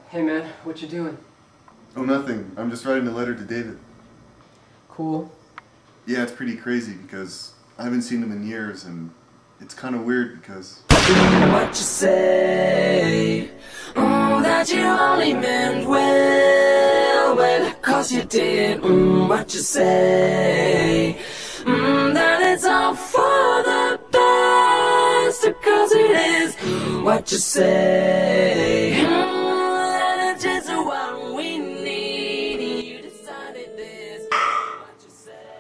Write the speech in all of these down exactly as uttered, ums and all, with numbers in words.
Hey man, what you doing? Oh, nothing. I'm just writing a letter to David. Cool. Yeah, it's pretty crazy because I haven't seen him in years, and it's kind of weird because... What you say? Mm, that you only meant well, well, cause you did. Mm, what you say? Mm, that it's all for the best, cause it is. What you say? Mm, that it's just what we need. You decided this. What you say?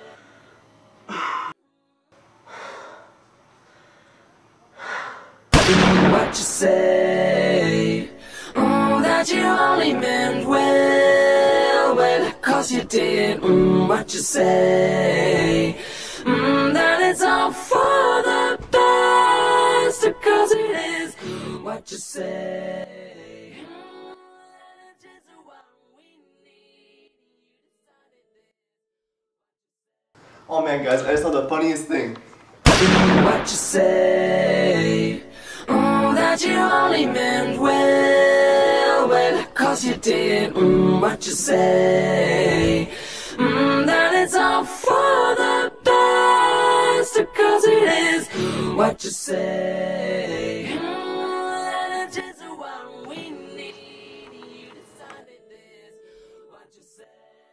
What you say? Mm, that you only meant well, well, cause you did. Mm, what you say? Mm, that it's all for the best, cause it is. What you say? Mm, that it's just what we need. You decided this. Oh man, guys, I just saw the funniest thing. What you say? Mm, that you only meant well, well, cause you did. Mm, what you say? Mm, that it's all for the best, cause it is. What you say? Mm, that it's just what we need. You decided this. What you say?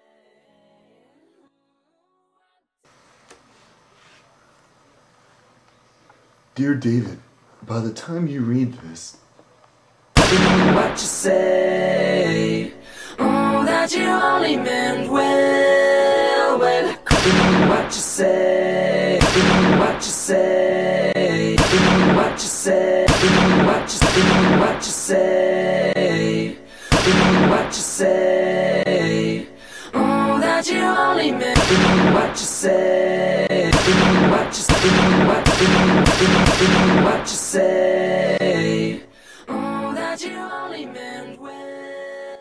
Dear David, by the time you read this... What you say? Mm, that you only meant well, well. What you say? What you say? What you say? What you say? What you say? What you say? Mm, that you only meant. What you say? What you say? What what you say? Mm, that you only meant well.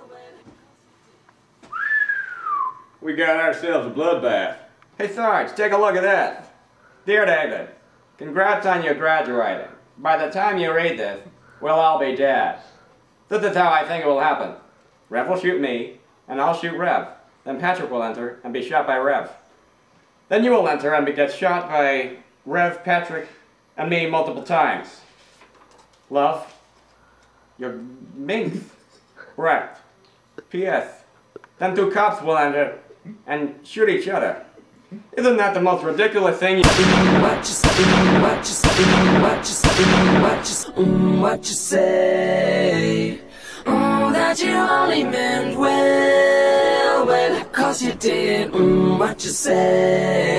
We got ourselves a bloodbath. Hey Sarge, take a look at that. Dear David, congrats on your graduating. By the time you read this, we'll all be dead. This is how I think it will happen. Rev will shoot me, and I'll shoot Rev. Then Patrick will enter and be shot by Rev. Then you will enter and be get shot by Rev, Patrick, and me multiple times. Love, your mink. Right. P S Then two cops will enter and shoot each other. Isn't that the most ridiculous thing you... What you say? What you say? What you say? What you say? Mm, what you say? Mm, that you only meant well, well, cause you did. Mm, what you say?